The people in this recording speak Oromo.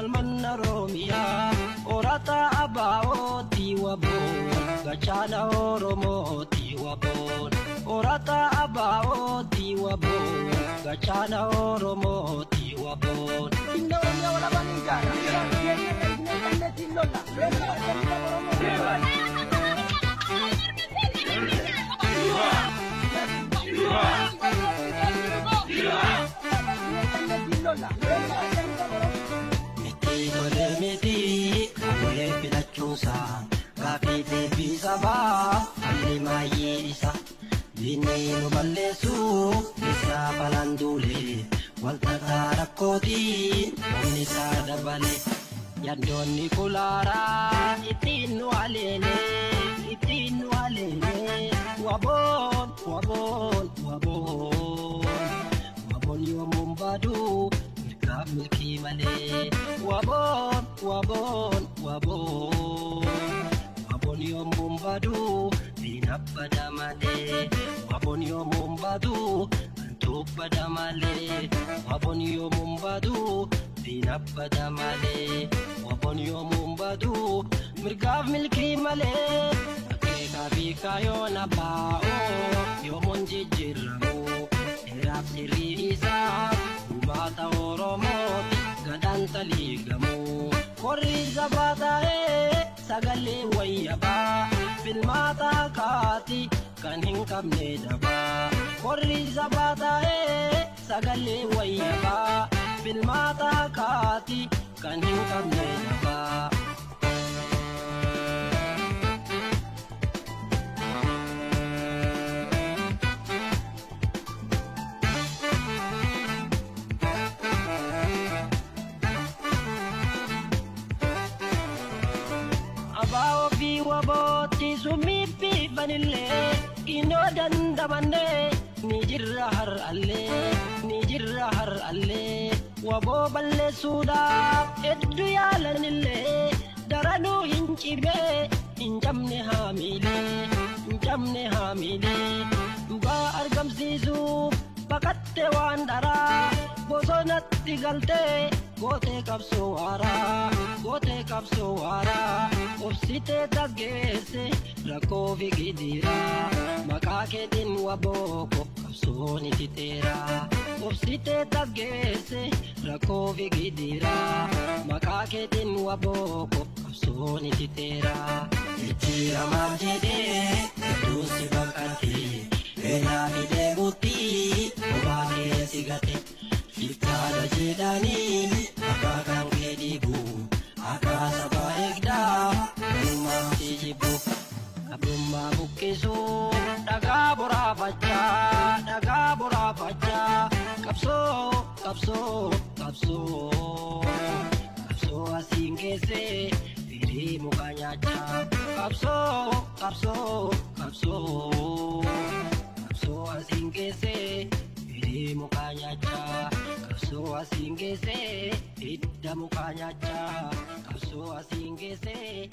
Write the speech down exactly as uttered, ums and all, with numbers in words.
falmanna Oromiya orata abaoti wabon gachana Oromoti wabon orata abaoti wabon gachana Oromoti wabon inna Oromiya wala banigana Miti dole miti, kule pilachusa, kafi tepi saba, ali mayisa, dini nubalesu, isa palandule, walta tarakoti, omnisa dabale, yandoni kulara, itinu alele, itinu alele, wabon, wabon, wabon, wabon yo mumbadu. Milki male wabon wabon wabon wabon yo mumbadu binabada male wabon yo mumbadu antubada male wabon yo mumbadu binabada male wabon yo mumbadu mirgaf milki male akeka bikayo nabao yo monjijiramo erap dirisa mata Oromoti gadan taligamu korri zabata e sagale wayaba filmata kati kanin kamne daba korri zabata e sagale wayaba filmata kati kanin kamne daba Abao fi waboti sumipi banille ino dandamane ni jirra har alle ni jirra har alle wabo balle suda eddu yalanille daranu hinchibe injamne hamile injamne hamile duga argam zizu bakatte wandara bosonatti galte gote kapsowara gote kapsowara obsite dagese rakovi gidira makake din waboko kapsoni titera obsite dagese rakovi gidira makake din waboko kapsoni titera itira majide dusi bakati ela ide buti obage sigate Ikada jedani akakan kedibu akasa baikda rumah tijibu kabumma bukisu daga bora baca daga bora baca kapso kapso kapso kapso asing kese diri mukanya cap kapso kapso kapso kapso asing kese diri mukanya cap kapso asing kese ida mukanya cap kapso asing kese